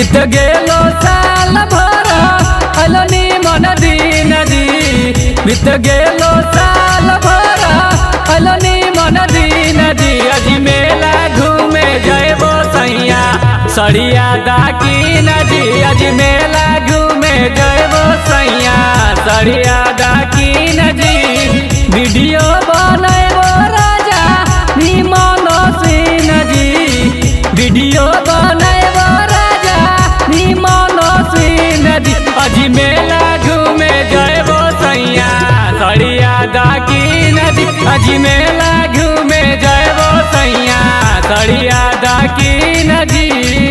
बीत गेलो साल भर अलो निमन दिन जी। बीत गेलो साल भर अलो निमन दिन जी। अजी मेला घूमे जयबो सैया सड़िया दाकिन जी। अजी मेला घूमे जयबो सैया सड़िया दाकिन जी। वीडियो बनैबो राजा निमन सीन जी। वीडियो बनैबो राजा निमन सीन जी। अजी मेला घूमे जयबो सैया सड़िया दाकिन जी। अजी मेला घूमे जयबो सैया सड़िया दाकिन जी।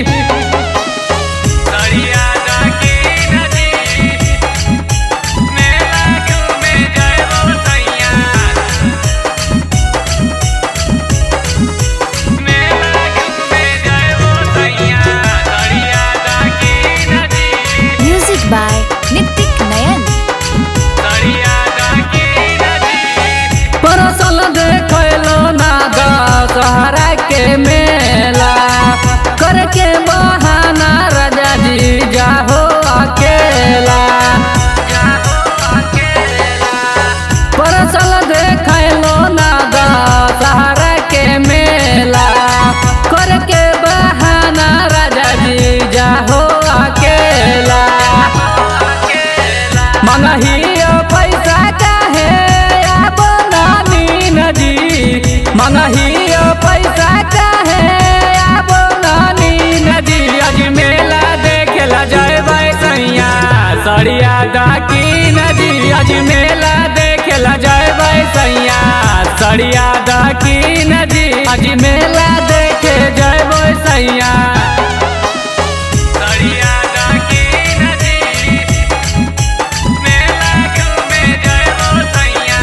सड़िया दाकिन जी। मेला घूमे जयबो सैया। मेला घूमे जयबो सैया सड़िया दाकिन जी। Music by Nitik Nayan. सड़िया दाकिन जी। परसल देखलो ना दशहरा के मेला करके बहाना राजा जी जाहो अकेला। परसल देखलो ना दशहरा के मेला करके बहाना राजा जी जाहो अकेला। मंगहियो पैसा काहे अब नानी नजी। मंगहियो पैसा काहे अब नानी नजी। अजी मेला देखेला जयबै सैया सड़िया दाकिन जी। अजी मेला देखेला जयबै सैया सड़िया दाकिन जी। अजी मेला देखे जयबै सैया सड़िया दाकिन जी। मेला घूमे जयबो सैया।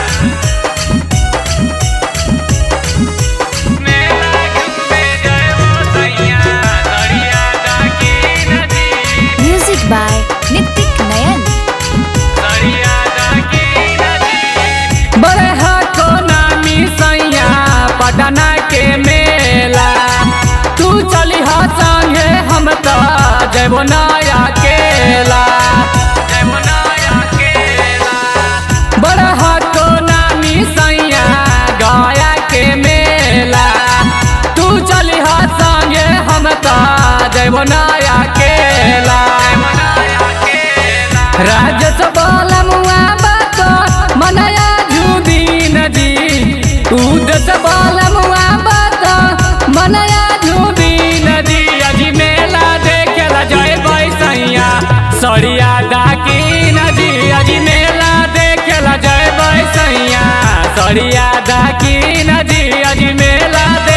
मेला घूमे जयबो सैया सड़िया दाकिन जी। Music by Nitik Nayan. सड़िया दाकिन जी। बड़े हाथो नामी सैया पटना के मेला तू चली हा संगे हम तो जयबो नया केला। जयबो नया केला। बड़ा हाथो नामी सैया गया के मेला तू चली हा संगे हम तो जयबो नया केला। राजस बालमुआ बात मनया झूदीन जी। उदस बालमुआ बात मनया झूदीन जी। अजी मेला देखेला जयबै सैया सड़िया दाकिन जी। अजी मेला देखेला जयबै सैया सड़िया दाकिन जी। अजी मेला